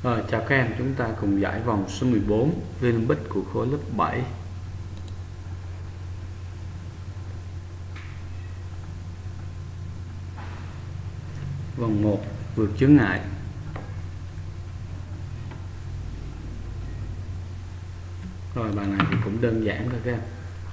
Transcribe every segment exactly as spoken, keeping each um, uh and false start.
Rồi, chào các em, chúng ta cùng giải vòng số mười bốn Vinbic của khối lớp bảy. Vòng một, vượt chướng ngại. Rồi, bài này thì cũng đơn giản thôi các em.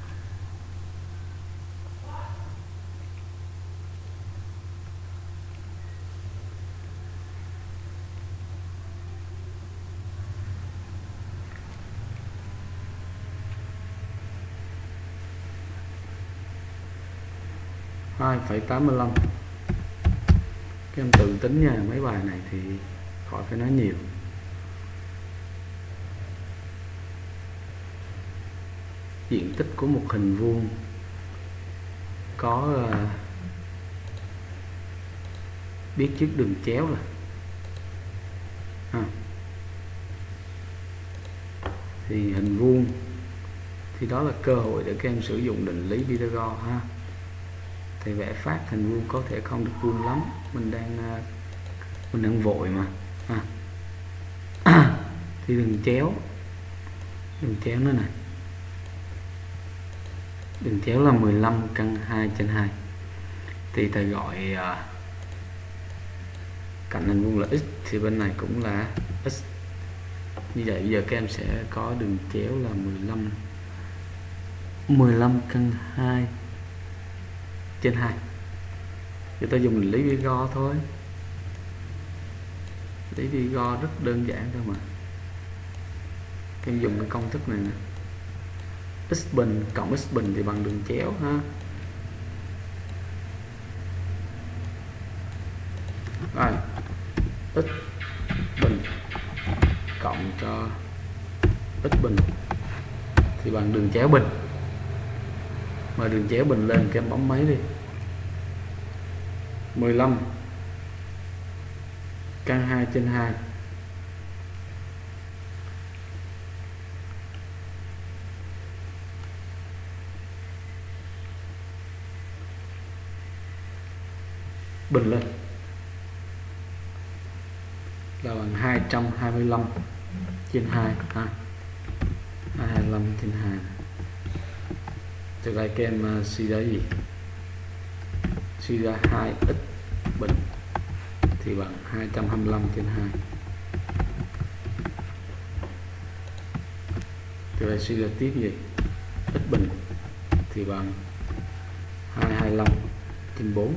hai phẩy tám mươi lăm. Các em tự tính nha, mấy bài này thì khỏi phải nói nhiều. Diện tích của một hình vuông có uh, biết trước đường chéo là ha. Thì hình vuông thì đó là cơ hội để các em sử dụng định lý Pythagore ha. Thì vẽ phát hình vuông có thể không được vuông lắm, mình đang mình đang vội mà à. Thì đường chéo đường chéo nó này, đường chéo là mười lăm căn hai trên hai, thì thầy gọi uh, cạnh hình vuông là x, thì bên này cũng là x. Như vậy bây giờ các em sẽ có đường chéo là mười lăm căn hai trên hai. Chúng ta dùng lý Pythagore thôi. Lý Pythagore rất đơn giản thôi mà. Các em dùng cái công thức này nè. X bình cộng x bình thì bằng đường chéo ha. Rồi, x bình cộng cho x bình thì bằng đường chéo bình. Mà đường chéo bình lên, các em bấm máy đi. mười lăm căn hai trên hai bình lên là bằng hai trăm hai mươi lăm trên hai ha. hai trăm hai mươi lăm trên hai. Từ đây các em uh, suy ra gì? Suy ra hai x bình thì bằng hai trăm hai mươi lăm trên hai. Từ đây suy ra tiếp gì? X bình thì bằng hai trăm hai mươi lăm trên bốn.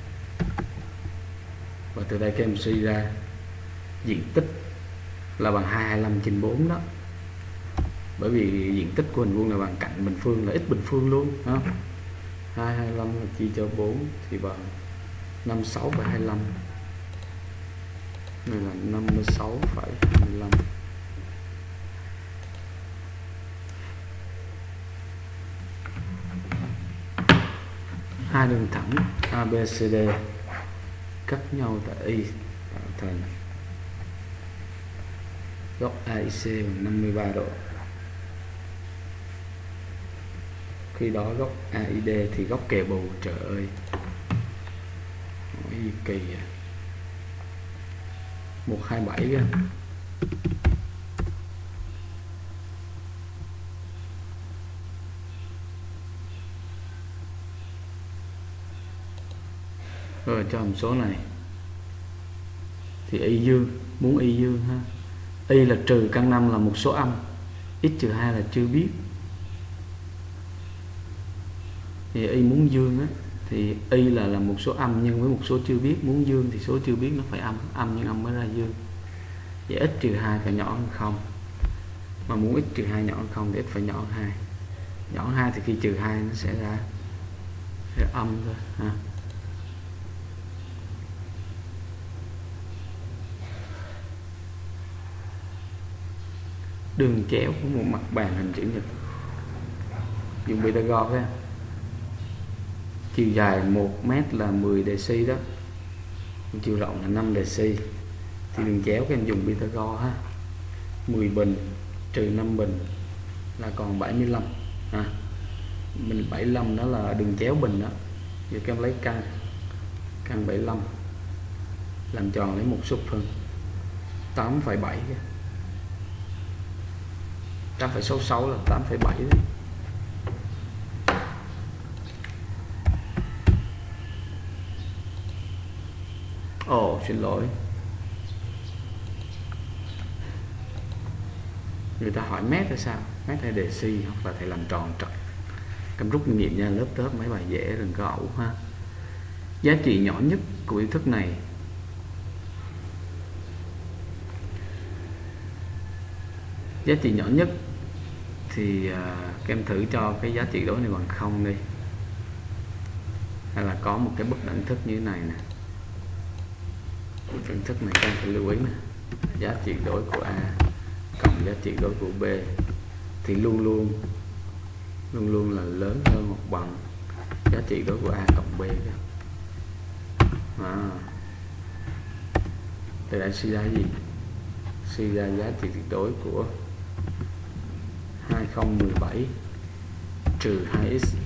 Và từ đây các em suy ra diện tích là bằng hai trăm hai mươi lăm trên bốn đó. Bởi vì diện tích của hình vuông là bằng cạnh bình phương là x bình phương luôn đó. hai trăm hai mươi lăm chia cho bốn thì bằng năm mươi sáu phẩy hai mươi lăm. Này là năm mươi sáu phẩy hai mươi lăm. Hai đường thẳng a bê xê đê cắt nhau tại Y tạo thành góc a i xê bằng năm mươi ba độ. Khi đó góc a i đê thì góc kề bù. Trời ơi, hỏi gì kỳ à. một trăm hai mươi bảy kìa. Rồi cho hàm số này thì y dương, muốn y dương ha. Y là trừ căn năm là một số âm, x trừ hai là chưa biết. Thì y muốn dương á, thì y là là một số âm nhưng với một số chưa biết. Muốn dương thì số chưa biết nó phải âm, âm nhưng âm mới ra dương. Vậy x trừ hai phải nhỏ hơn không. Mà muốn x trừ hai nhỏ hơn không thì x phải nhỏ hơn hai. Nhỏ hơn hai thì khi trừ hai nó sẽ ra, ra âm thôi ha. Đường chéo của một mặt bàn hình chữ nhật dùng Pythagore ha. Chiều dài một mét là mười deci đó, chiều rộng là năm deci. Thì đường chéo các em dùng Pythagore ha. mười bình trừ năm bình là còn bảy mươi lăm ha. Mình bảy mươi lăm đó là đường chéo bình đó. Giờ các em lấy căn căn bảy mươi lăm làm tròn lấy một xúc phân, tám phẩy bảy, tám phẩy sáu sáu là tám phẩy bảy đấy. Ồ, oh, xin lỗi. Người ta hỏi mét hay sao? Mét hay đề si hoặc là thầy làm tròn trật. Cầm rút kinh nghiệm nha, lớp tớp mấy bài dễ đừng có ẩu ha. Giá trị nhỏ nhất của biểu thức này giá trị nhỏ nhất thì uh, các em thử cho cái giá trị đối này bằng không đi, hay là có một cái bất đẳng thức như thế này nè. Đẳng thức này các em phải lưu ý nè, giá trị đối của A cộng giá trị đối của B thì luôn luôn luôn luôn là lớn hơn hoặc bằng giá trị đối của A cộng B. À, đây đã suy ra gì? Suy ra giá trị tuyệt đối của hai không một bảy trừ hai x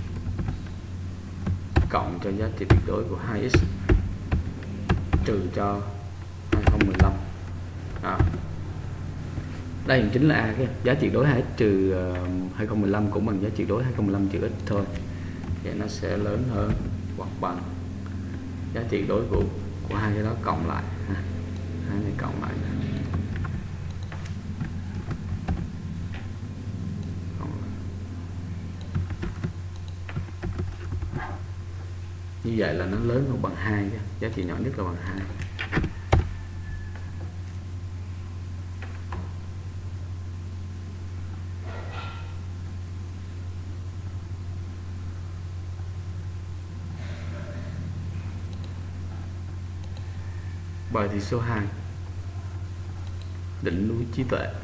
cộng cho giá trị tuyệt đối của hai x trừ cho hai không một lăm. À, đây chính là A, cái giá trị đối hai x trừ uh, hai không một lăm cũng bằng giá trị đối hai không một lăm trừ x thôi. Vậy nó sẽ lớn hơn hoặc bằng giá trị đối của của hai cái đó cộng lại ha. Hai này cộng lại. Như vậy là nó lớn hơn bằng hai, giá trị nhỏ nhất là bằng hai. Bài thi số hai, đỉnh núi trí tuệ.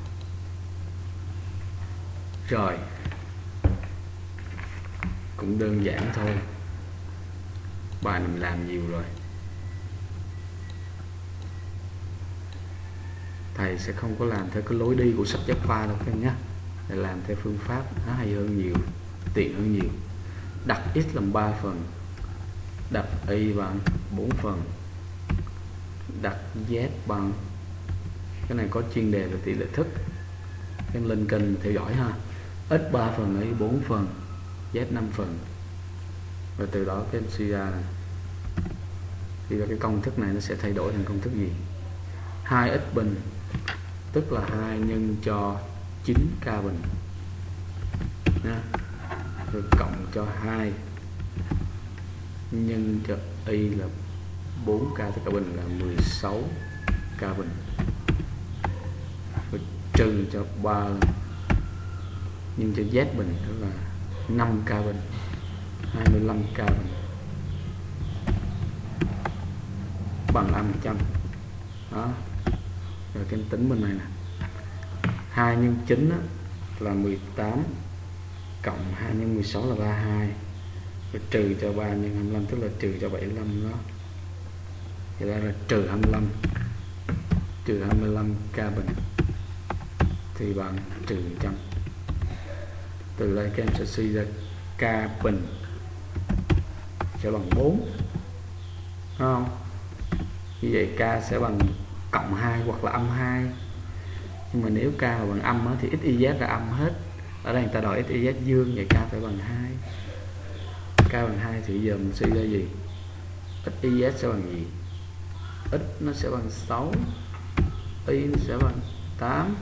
Rồi, cũng đơn giản thôi, bài mình làm nhiều rồi, thầy sẽ không có làm theo cái lối đi của sách giáo khoa đâu các em nhé, để làm theo phương pháp nó hay hơn nhiều, tiện hơn nhiều. Đặt x làm ba phần, đặt y bằng bốn phần, đặt z bằng, cái này có chuyên đề về tỷ lệ thức, em lên kênh theo dõi ha. X ba phần, y bốn phần, z năm phần, và từ đó các em suy ra này, thì cái công thức này nó sẽ thay đổi thành công thức gì? hai x bình tức là hai nhân cho chín k bình nha, rồi cộng cho hai nhân cho y là bốn k tất cả bình là mười sáu k bình, rồi trừ cho ba nhân cho z bình tức là năm k bình, hai mươi lăm k bình bằng âm trăm. Đó, rồi cái tính bên này nè, hai nhân chín á, là mười tám, cộng hai nhân mười sáu là ba mươi hai, rồi trừ cho ba nhân hai mươi lăm tức là trừ cho bảy mươi lăm đó, thì ra là trừ hai mươi lăm, trừ hai mươi lăm k bình thì bằng trừ một trăm. Từ đây các em sẽ suy ra k bình sẽ bằng bốn, đúng không? Như vậy k sẽ bằng cộng hai hoặc là âm hai. Nhưng mà nếu k là bằng âm á, thì x y z là âm hết. Ở đây người ta đòi x y z dương, vậy k phải bằng hai. K bằng hai thì giờ mình suy ra gì? X y z sẽ bằng gì? X nó sẽ bằng sáu, y nó sẽ bằng tám,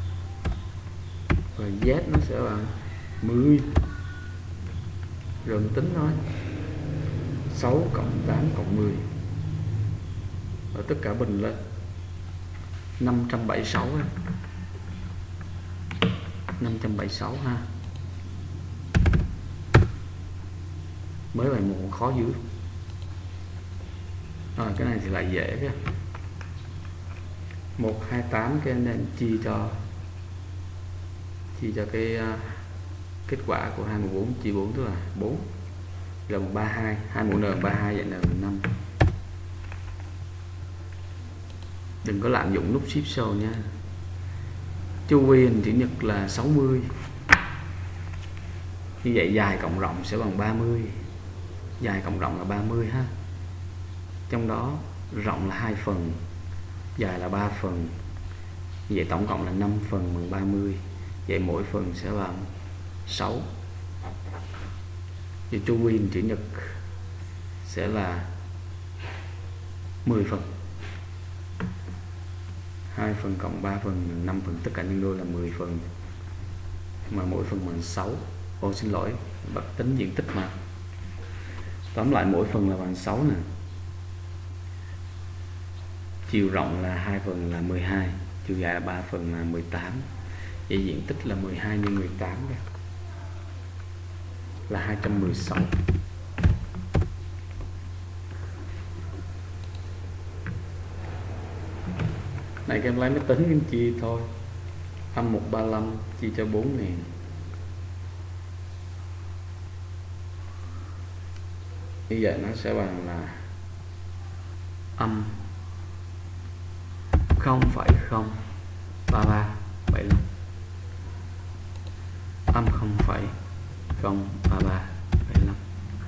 và z nó sẽ bằng mười. Rồi mình tính thôi, sáu cộng tám cộng mười, và tất cả bình lên năm trăm bảy mươi sáu, năm trăm bảy mươi sáu ha. Mới bài một khó dữ. Rồi cái này thì lại dễ cái một trăm hai mươi tám, cái nên chia cho chia cho cái uh, kết quả của hai mũ bốn chia bốn tức là bốn, là một ba mươi hai, hai mũ n ba mươi hai, vậy là năm. Đừng có lạm dụng nút shift show nha. Chu vi hình chữ nhật là sáu mươi, như vậy dài cộng rộng sẽ bằng ba mươi, dài cộng rộng là ba mươi ha. Trong đó rộng là hai phần, dài là ba phần, Vậy tổng cộng là năm phần bằng ba mươi. Vậy mỗi phần sẽ bằng sáu. Vậy chu vi hình chữ nhật sẽ là mười phần. hai phần cộng ba phần năm phần, tất cả nhân đôi là mười phần. Mà mỗi phần bằng sáu. Ô xin lỗi, bật tính diện tích mà. Tóm lại mỗi phần là bằng sáu nè. Chiều rộng là hai phần là mười hai, chiều dài là ba phần là mười tám. Vậy diện tích là mười hai nhân mười tám là hai trăm mười sáu. Này các em lấy máy tính em chia thôi. Âm một trăm ba mươi lăm chia cho bốn ngàn. Như vậy nó sẽ bằng là âm không phẩy không ba ba bảy lăm. Âm không phẩy không ba ba bảy lăm.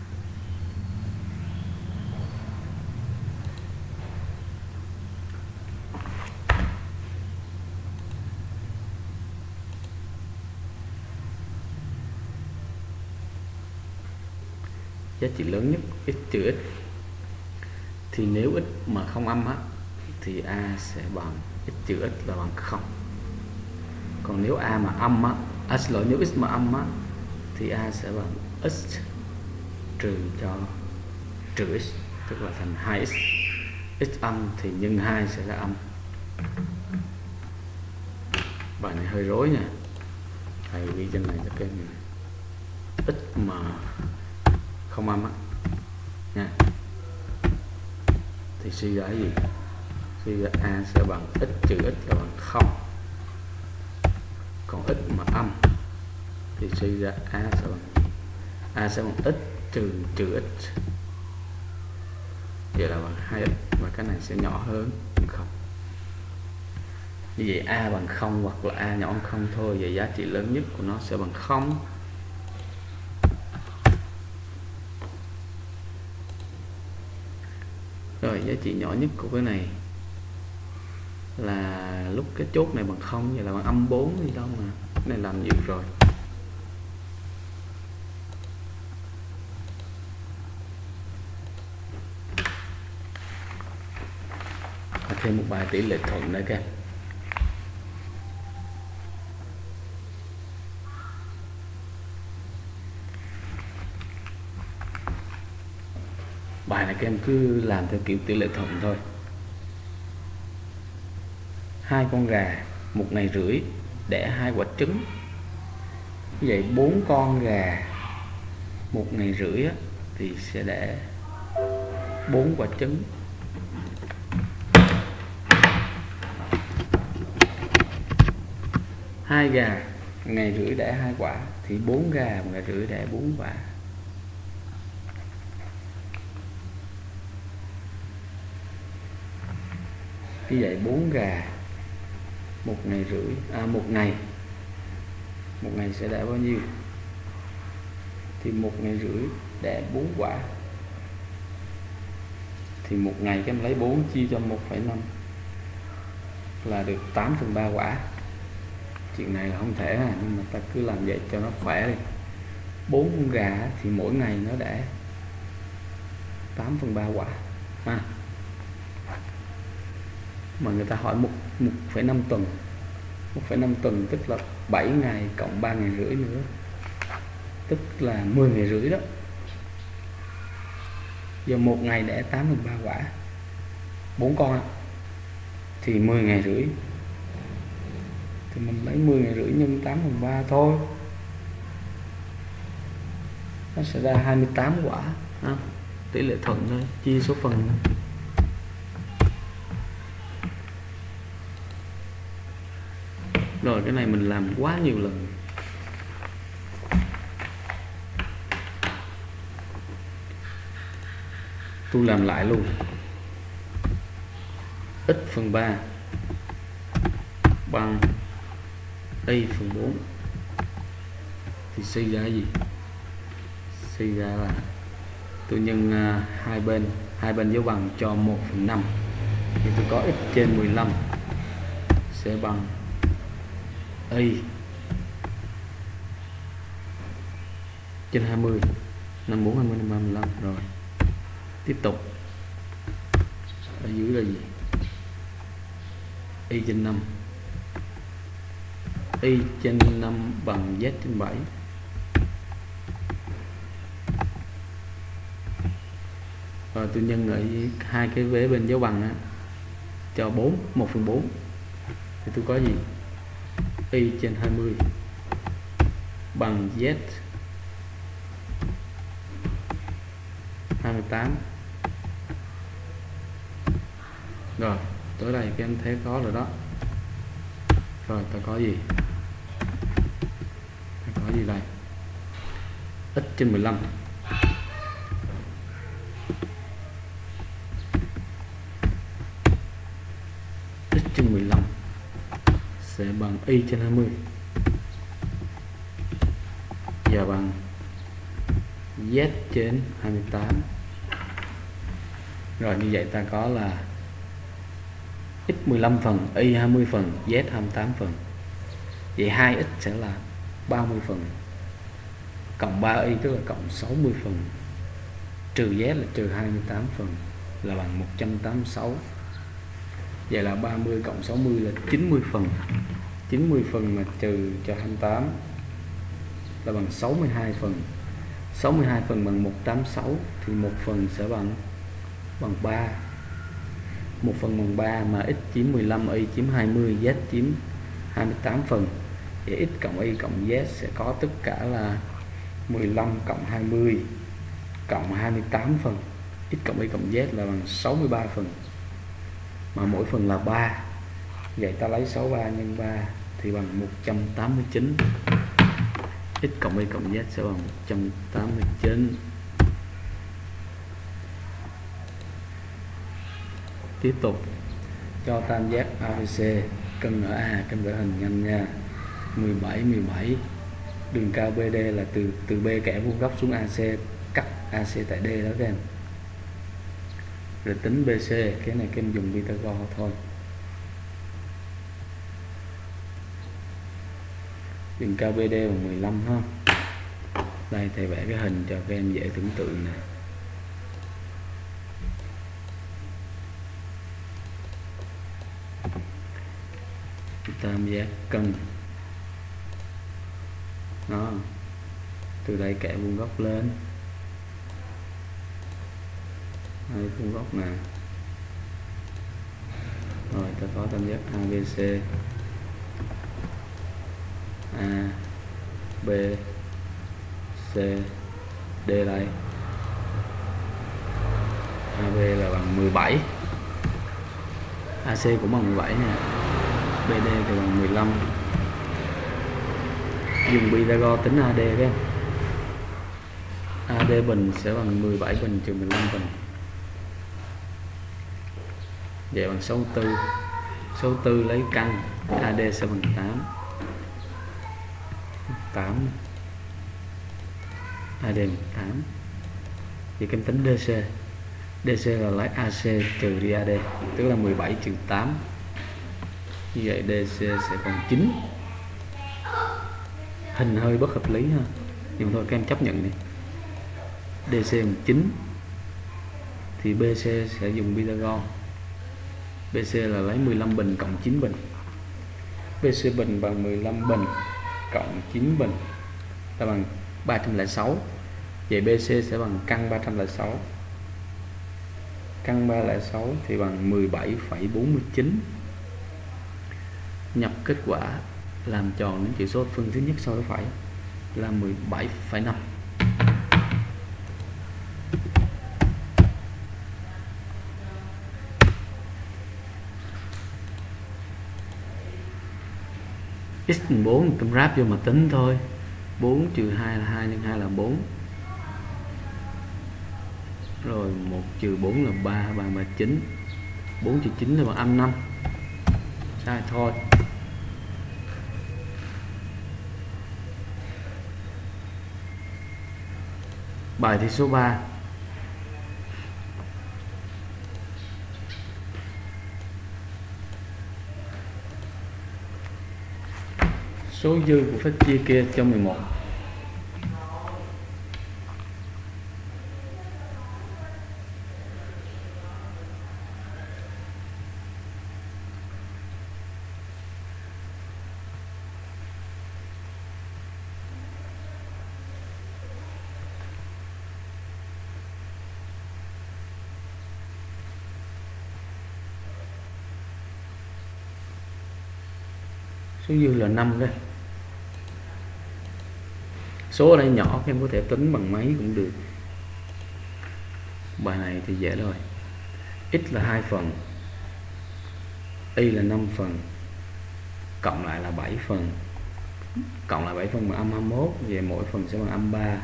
Giá trị lớn nhất x trừ x, thì nếu x mà không âm á thì a sẽ bằng x trừ x là bằng không. Còn nếu a mà âm á, à, xin lỗi, nếu x mà âm á thì a sẽ bằng x trừ cho trừ x, tức là thành hai x. X âm thì nhân hai sẽ là âm. Bài này hơi rối nha, thầy ghi trên này cho các em. X mà không âm á nha, thì suy ra cái gì? Suy ra a sẽ bằng x trừ x là bằng không. Còn x mà âm thì suy ra a sẽ bằng a sẽ bằng x trừ trừ x, vậy là bằng hai x, và cái này sẽ nhỏ hơn bằng không. Như vậy a bằng không hoặc là a nhỏ hơn không thôi, vậy giá trị lớn nhất của nó sẽ bằng không. Rồi giá trị nhỏ nhất của cái này là lúc cái chốt này bằng không, vậy là bằng âm bốn gì đâu mà. Cái này làm nhiều rồi. Và thêm một bài tỷ lệ thuận nữa các em. Bài này các em cứ làm theo kiểu tỷ lệ thuận thôi. Hai con gà một ngày rưỡi đẻ hai quả trứng. Như vậy bốn con gà một ngày rưỡi á, thì sẽ đẻ bốn quả trứng. Hai gà ngày rưỡi đẻ hai quả thì bốn gà một ngày rưỡi đẻ bốn quả. Như vậy bốn gà một ngày rưỡi à, một ngày một ngày sẽ đẻ bao nhiêu? Thì một ngày rưỡi đẻ bốn quả, thì một ngày các em lấy bốn chia cho một phẩy năm là được tám phần ba quả. Chuyện này là không thể à, nhưng mà ta cứ làm vậy cho nó khỏe đi. Bốn con gà thì mỗi ngày nó đẻ tám phần ba quả à. Mà người ta hỏi một phẩy năm tuần, một phẩy năm tuần tức là bảy ngày cộng ba ngày rưỡi nữa, tức là mười ngày rưỡi đó. Giờ một ngày đẻ tám phần ba quả, bốn con thì mười ngày rưỡi, thì mình lấy mười ngày rưỡi nhân tám phần ba thôi, nó sẽ ra hai mươi tám quả à. Tỷ lệ thuận thôi, chia số phần thôi. Rồi cái này mình làm quá nhiều lần. Tôi làm lại luôn. X phần ba bằng y phần bốn thì suy ra gì? Suy ra là tôi nhân uh, hai bên hai bên dấu bằng cho một phần năm, thì tôi có x trên mười lăm sẽ bằng y trên hai mươi, năm mươi bốn, hai mươi, năm mươi, năm mươi lăm. Rồi tiếp tục ở dưới là gì? Y trên năm, y trên năm bằng z trên bảy. Rồi tôi nhân ở hai cái vế bên dấu bằng á, cho bốn, một phần bốn thì tôi có gì? Y trên hai mươi bằng z hai mươi tám. Rồi tới đây các em thấy có rồi đó. Rồi ta có gì? Ta có gì đây? X trên mười lăm x trên mười lăm sẽ bằng y trên hai mươi và bằng z trên hai mươi tám. Rồi như vậy ta có là x mười lăm phần, y hai mươi phần, z hai mươi tám phần. Vậy hai x sẽ là ba mươi phần, cộng ba y tức là cộng sáu mươi phần, trừ z là trừ hai mươi tám phần, là bằng một trăm tám mươi sáu. Vậy là ba mươi cộng sáu mươi là chín mươi phần. chín mươi phần mà trừ cho hai mươi tám là bằng sáu mươi hai phần. sáu mươi hai phần bằng một trăm tám mươi sáu thì một phần sẽ bằng bằng ba. một phần bằng ba mà x chiếm mười lăm, y chiếm hai mươi, z chiếm hai mươi tám phần. Vậy x cộng y cộng z sẽ có tất cả là mười lăm cộng hai mươi cộng hai mươi tám phần. X cộng y cộng z là bằng sáu mươi ba phần. Mà mỗi phần là ba. Vậy ta lấy sáu mươi ba nhân ba thì bằng một trăm tám mươi chín. X cộng y cộng z sẽ bằng một trăm tám mươi chín. Tiếp tục cho tam giác a bê xê cân ở A, cân vẽ hình nhanh nha. mười bảy, mười bảy. Đường cao bê đê là từ từ B kẻ vuông góc xuống a xê, cắt a xê tại D đó các em. Rồi tính bê xê, cái này các em dùng Pythagore thôi. Đường cao bê đê bằng mười lăm ha. Đây thầy vẽ cái hình cho các em dễ tưởng tượng nè. Tam giác cân đó, từ đây kẻ vuông góc lên, đây vuông góc nè. Rồi ta có tam giác a bê xê, A B C D đây. a bê là bằng mười bảy, a xê cũng bằng mười bảy nha, bê đê thì bằng mười lăm. Dùng Pythagore tính a đê các em. a đê bình sẽ bằng mười bảy bình trừ mười lăm bình. Vậy bằng sáu mươi tư. sáu mươi tư lấy căn, a đê sẽ bằng tám. tám. a đê bằng tám. Vậy em tính đê xê. đê xê là lấy a xê trừ đi a đê, tức là mười bảy trừ tám. Như vậy đê xê sẽ còn chín. Hình hơi bất hợp lý ha, nhưng thôi các em chấp nhận đi. đê xê bằng chín thì bê xê sẽ dùng Pythagore. bê xê là lấy mười lăm bình cộng chín bình. bê xê bình bằng mười lăm bình cộng chín bình là bằng ba trăm lẻ sáu. Vậy bê xê sẽ bằng căn ba trăm lẻ sáu. Căn ba trăm lẻ sáu thì bằng mười bảy phẩy bốn mươi chín. Nhập kết quả làm tròn những chỉ số phân thứ nhất so với phải là mười bảy phẩy năm. X bằng bốn cầm ráp vô mà tính thôi. bốn trừ hai là hai, nhân hai là bốn. Rồi một trừ bốn là ba, ba là chín. bốn trừ chín là bằng âm năm. Sai thôi. Bài thi số ba. số dư của phép chia kia cho mười một. Số dư là năm đây. Số ở đây nhỏ, các em có thể tính bằng máy cũng được. Bài này thì dễ rồi. X là hai phần, y là năm phần, cộng lại là bảy phần. Cộng lại bảy phần bằng âm hai mươi mốt, về mỗi phần sẽ bằng âm ba.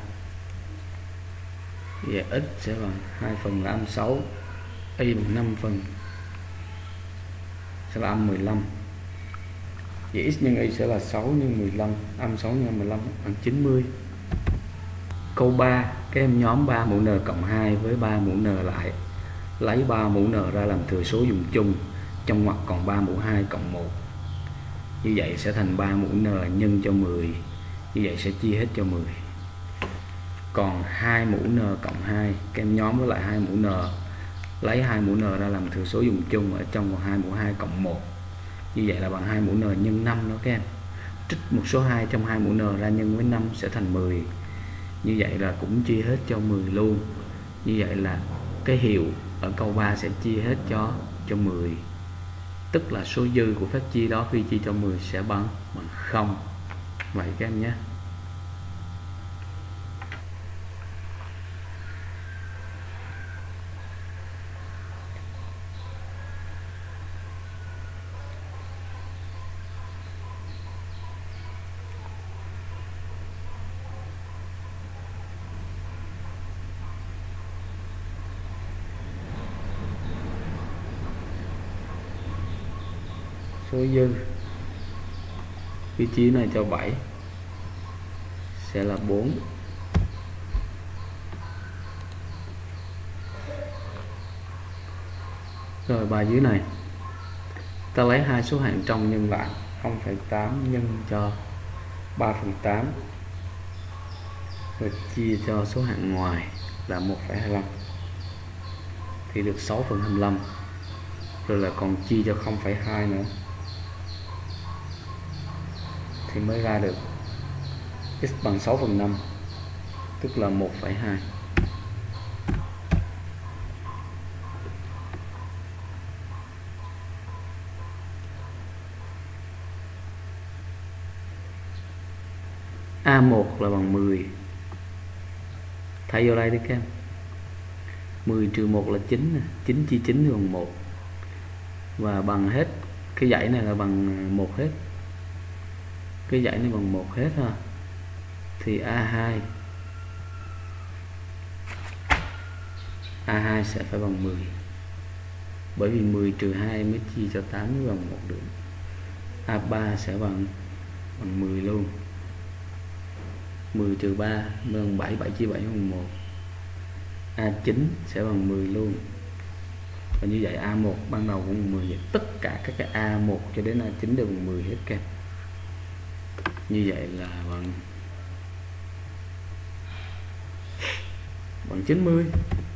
Về x sẽ bằng hai phần là âm sáu, y bằng năm phần sẽ là âm mười lăm. Vậy x nhân y sẽ là sáu nhân mười lăm, âm sáu nhân mười lăm bằng chín mươi. Câu ba, các em nhóm ba mũ n cộng hai với ba mũ n lại. Lấy ba mũ n ra làm thừa số dùng chung. Trong ngoặc còn ba mũ hai cộng một. Như vậy sẽ thành ba mũ n nhân cho mười. Như vậy sẽ chia hết cho mười. Còn hai mũ n cộng hai, các em nhóm với lại hai mũ n. Lấy hai mũ n ra làm thừa số dùng chung, ở trong còn hai mũ hai cộng một. Như vậy là bằng hai mũ n nhân năm đó các em. Trích một số hai trong hai mũ n ra nhân với năm sẽ thành mười. Như vậy là cũng chia hết cho mười luôn. Như vậy là cái hiệu ở câu ba sẽ chia hết cho cho mười. Tức là số dư của phép chia đó khi chia cho mười sẽ bằng bằng không. Vậy các em nhé. Số dư khi chia này cho bảy sẽ là bốn. Rồi bài dưới này ta lấy hai số hạng trong nhân lại, không phẩy tám nhân cho ba phần tám rồi chia cho số hạng ngoài là một phẩy hai mươi lăm thì được sáu phần hai mươi lăm. Rồi là còn chia cho không phẩy hai nữa thì mới ra được x bằng sáu phần năm, tức là một phẩy hai. A một là bằng mười. Thay vô đây đi các em. mười trừ một là chín, chín chia chín thì bằng một. Và bằng hết, cái dãy này là bằng một hết. Cái dãy này bằng một hết ha. Thì A hai A hai sẽ phải bằng mười. Bởi vì mười trừ hai mới chia cho tám mới bằng một được. A ba sẽ bằng bằng mười luôn. mười trừ ba bằng bảy, bảy chia bảy bằng một. A chín sẽ bằng mười luôn. Và như vậy A một ban đầu cũng bằng mười. Vậy tất cả các cái A một cho đến A chín đều bằng mười hết các. Như vậy là bằng bằng chín mươi.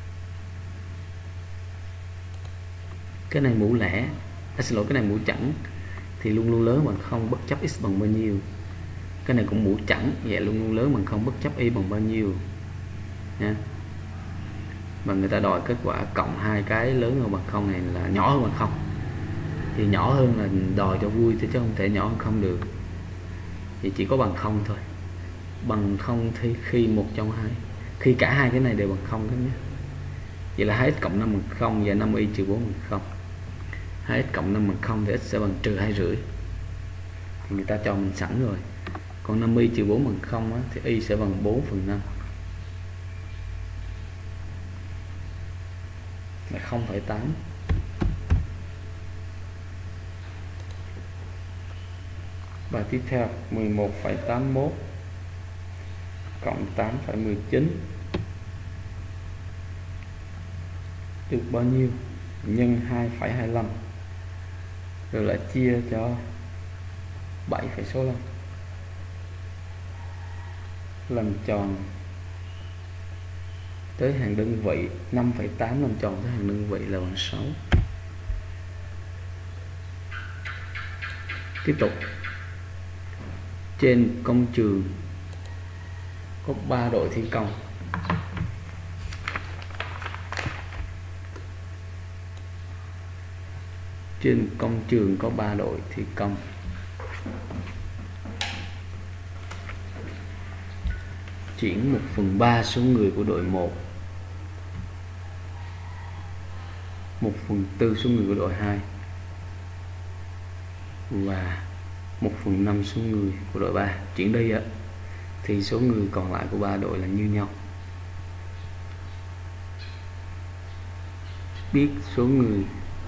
Cái này mũ lẻ, à, xin lỗi, cái này mũ chẵn thì luôn luôn lớn bằng không bất chấp x bằng bao nhiêu. Cái này cũng mũ chẵn, vậy luôn luôn lớn bằng không bất chấp y bằng bao nhiêu nha. Và người ta đòi kết quả cộng hai cái lớn hơn bằng không này là nhỏ hơn bằng không. Thì nhỏ hơn là đòi cho vui chứ không thể nhỏ hơn không được. Thì chỉ có bằng không thôi. Bằng không thì khi một trong hai, khi cả hai cái này đều bằng không các nhé. Vậy là hai x cộng năm bằng không và năm y trừ bốn bằng không. hai x cộng năm bằng không thì x sẽ bằng trừ hai rưỡi. Thì người ta cho mình sẵn rồi. Còn năm y trừ bốn bằng không á, thì y sẽ bằng bốn phần năm. Là không phẩy tám. Bài tiếp theo mười một phẩy tám mốt cộng tám phẩy mười chín được bao nhiêu? Nhân hai phẩy hai mươi lăm rồi lại chia cho bảy phẩy số lăm. làm tròn tới hàng đơn vị, năm phẩy tám làm tròn tới hàng đơn vị là bằng sáu. Tiếp tục, trên công trường có ba đội thi công. Trên công trường có ba đội thi công. Chuyển một phần ba số người của đội một, một phần tư số người của đội hai và một phần năm số người của đội ba. Chuyển đi á thì số người còn lại của ba đội là như nhau. Biết số người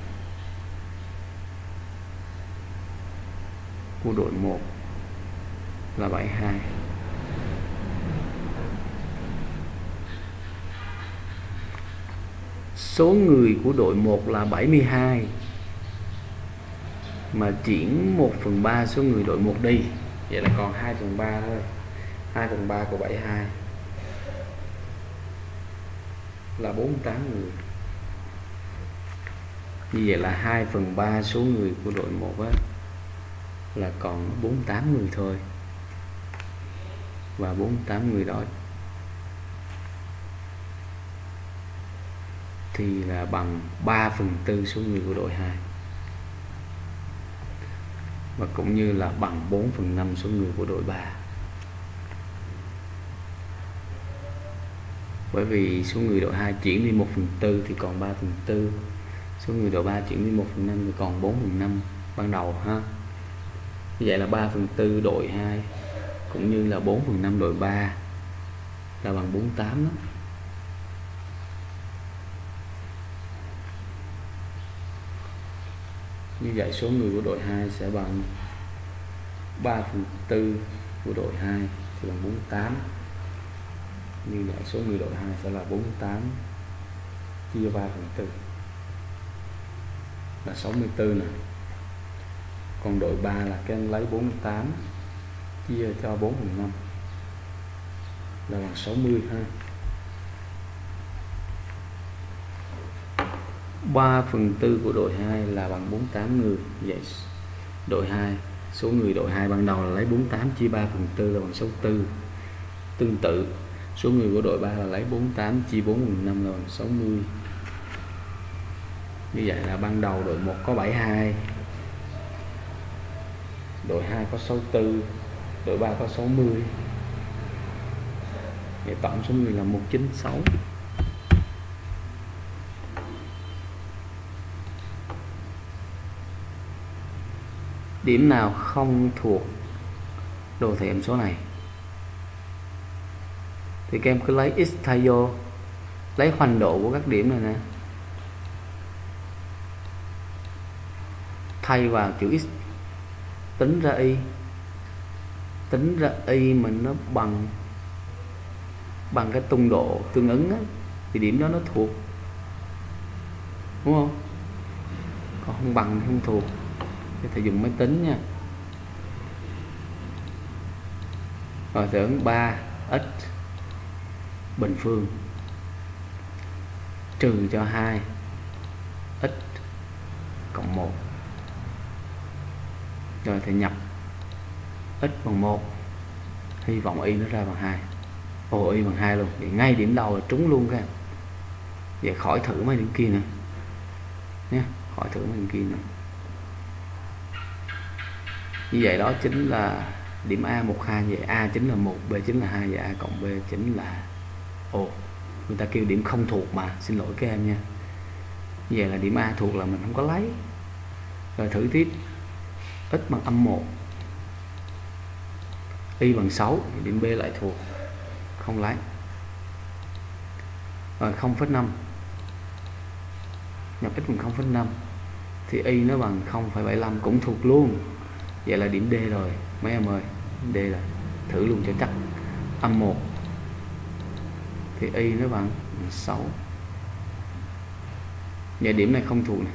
của đội một là bảy mươi hai. Số người của đội một là bảy mươi hai mà chuyển một phần ba số người đội một đi, vậy là còn hai phần ba thôi. hai phần ba của bảy mươi hai là bốn mươi tám người. Như vậy là hai phần ba số người của đội một á là còn bốn mươi tám người thôi. Và bốn mươi tám người đó thì là bằng ba phần tư số người của đội hai, và cũng như là bằng bốn phần năm số người của đội ba. Bởi vì số người đội hai chuyển đi một phần tư thì còn ba phần tư, số người đội ba chuyển đi một phần năm thì còn bốn phần năm ban đầu ha. Như vậy là ba phần tư đội hai cũng như là bốn phần năm đội ba là bằng bốn mươi tám đó. Như vậy số người của đội hai sẽ bằng ba phần tư của đội hai thì bằng bốn mươi tám. Như vậy số người đội hai sẽ là bốn mươi tám chia ba phần tư là sáu mươi tư nè. Còn đội ba là các em lấy bốn mươi tám chia cho bốn phần năm là bằng sáu mươi ha. ba phần tư của đội hai là bằng bốn mươi tám người. Vậy đội hai, số người đội hai ban đầu là lấy bốn mươi tám chia ba phần tư là bằng sáu mươi tư. Tương tự, số người của đội ba là lấy bốn mươi tám chia bốn phần năm là bằng sáu mươi. Như vậy là ban đầu đội một có bảy mươi hai, đội hai có sáu mươi tư, đội ba có sáu mươi. Vậy tổng số người là một trăm chín mươi sáu. Điểm nào không thuộc đồ thị hàm số này thì các em cứ lấy x thay vô, lấy hoành độ của các điểm này nè, thay vào chữ x, tính ra y, tính ra y mình nó bằng bằng cái tung độ tương ứng á, thì điểm đó nó thuộc, đúng không? Còn không bằng không thuộc thì thầy dùng máy tính nha. Rồi tưởng ba x bình phương trừ cho hai x cộng một. Rồi thì nhập x bằng một, hy vọng y nó ra bằng hai. Ồ, y bằng hai luôn, thì ngay điểm đầu là trúng luôn các em. Vậy khỏi thử mấy điểm kia nữa nhé, khỏi thử mấy điểm kia nữa. Như vậy đó chính là điểm A một hai. Vậy A chính là một, B chính là hai, và A cộng B chính là ồ, người ta kêu điểm không thuộc mà, xin lỗi các em nha. Như vậy là điểm A thuộc là mình không có lấy. Rồi thử tiếp, x bằng âm một, y bằng sáu, điểm B lại thuộc, không lấy. Rồi không phẩy năm, nhập x bằng không phẩy năm thì y nó bằng không phẩy bảy mươi lăm, cũng thuộc luôn. Vậy là điểm D rồi mấy em ơi, D là thử luôn cho chắc. Âm một thì y nó bằng sáu. Vậy điểm này không thuộc này.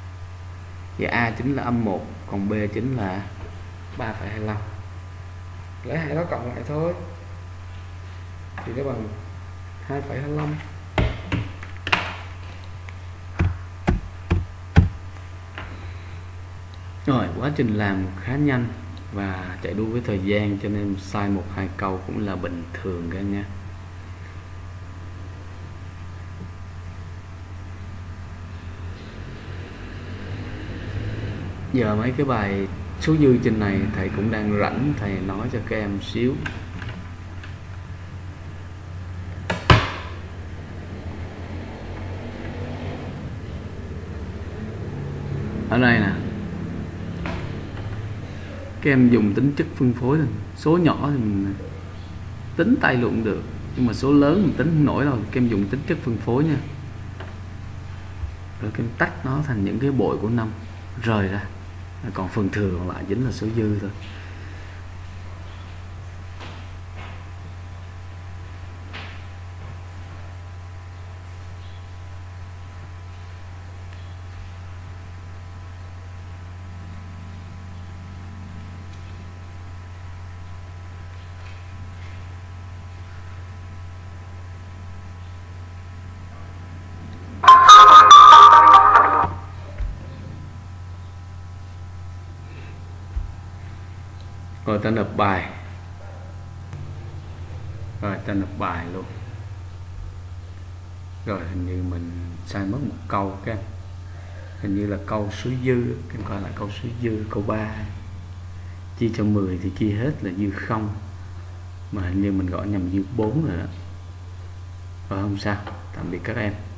Vậy A chính là âm một, còn B chính là ba phẩy hai mươi lăm. lấy hai đó cộng lại thôi thì nó bằng hai phẩy hai mươi lăm. Rồi, quá trình làm khá nhanh và chạy đua với thời gian, cho nên sai một hai câu cũng là bình thường các nha. Giờ mấy cái bài số dư trên này thầy cũng đang rảnh, thầy nói cho các em xíu. Ở đây nè, các em dùng tính chất phân phối thôi. Số nhỏ thì mình tính tay luôn được, nhưng mà số lớn mình tính không nổi đâu. Các em dùng tính chất phân phối nha, rồi các em tách nó thành những cái bội của năm rời ra, còn phần thừa còn lại chính là số dư thôi. Rồi ta nộp bài, rồi ta nộp bài luôn. Rồi hình như mình sai mất một câu các em. Hình như là câu số dư, các em coi lại câu số dư, câu ba. Chia cho mười thì chia hết là dư không, mà hình như mình gọi nhầm dư bốn rồi đó. Rồi không sao, tạm biệt các em.